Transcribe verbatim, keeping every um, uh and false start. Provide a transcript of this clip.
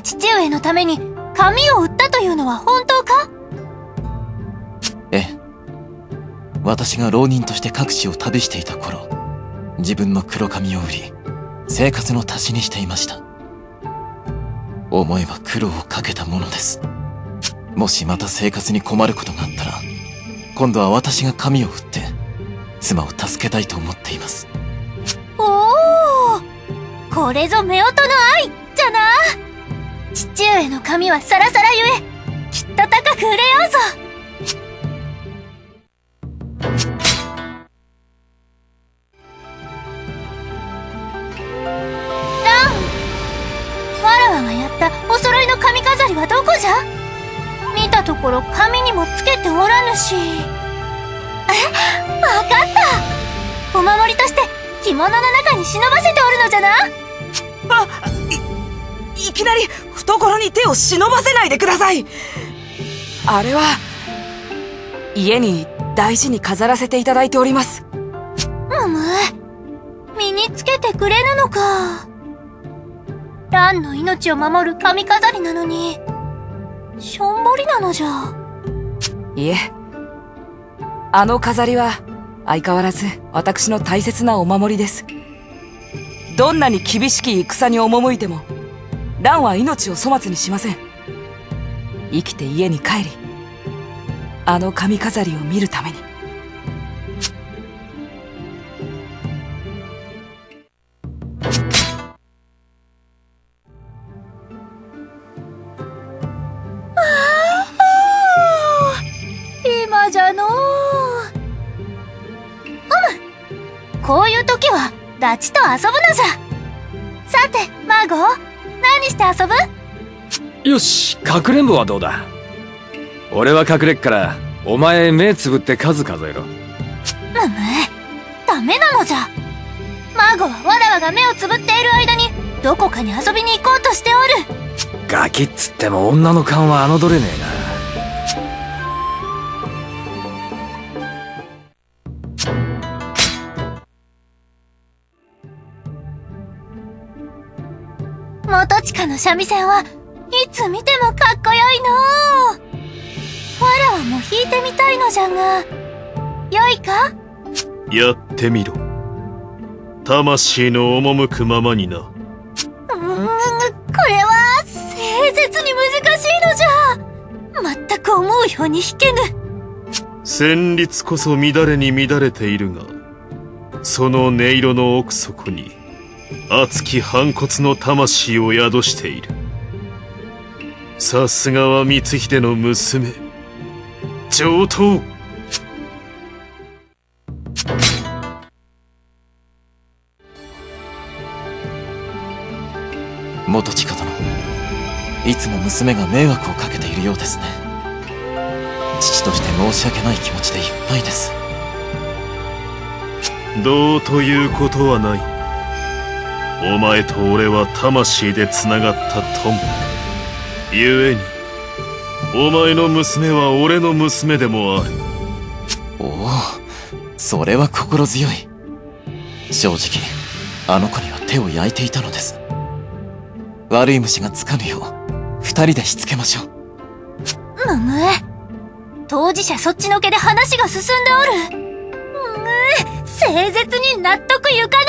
父上のために髪を売ったというのは本当か？ ええ。私が浪人として各地を旅していた頃、自分の黒髪を売り、生活の足しにしていました。思えば苦労をかけたものです。もしまた生活に困ることがあったら、今度は私が髪を売って、妻を助けたいと思っています。 おお、これぞ夫婦の愛じゃな。父上の髪はサラサラゆえ、きっと高く売れようぞ。ラン、わらわがやったお揃いの髪飾りはどこじゃ？見たところ髪にもつけておらぬし。え、わかった。お守りとして着物の中に忍ばせておるのじゃな。 あ、い、いきなり懐に手を忍ばせないでください。あれは家に大事に飾らせていただいております。 むむ、身につけてくれぬのか。ランの命を守る髪飾りなのにしょんぼりなのじゃ。 いえ、あの飾りは相変わらず私の大切なお守りです。どんなに厳しき戦に赴いても、ランは命を粗末にしません。生きて家に帰り、あの髪飾りを見るために。 今じゃのう。うむ、こういう時はダチと遊ぶのじゃ。さてマーゴ、何して遊ぶ？ よし、かくれんぼはどうだ。俺は隠れっから、お前目つぶって数数えろ。 むむ、ダメなのじゃ。マーゴはわらわが目をつぶっている間にどこかに遊びに行こうとしておる。 ガキっつっても女の勘は侮れねえな。 元親の三味線はいつ見てもかっこよいのう。わらわも弾いてみたいのじゃが、よいか？ やってみろ。魂の赴くままにな。うーん、これは凄絶に難しいのじゃ。全く思うように弾けぬ。 旋律こそ乱れに乱れているが、その音色の奥底に熱き反骨の魂を宿している。さすがは光秀の娘、上等。 元親殿、いつも娘が迷惑をかけているようですね。父として申し訳ない気持ちでいっぱいです。 どうということはない。お前と俺は魂でつながった友。ゆえにお前の娘は俺の娘でもある。 おお、それは心強い。正直あの子には手を焼いていたのです。悪い虫がつかぬよう二人でしつけましょう。 むむ、当事者そっちのけで話が進んでおる。むむ、凄絶に納得ゆか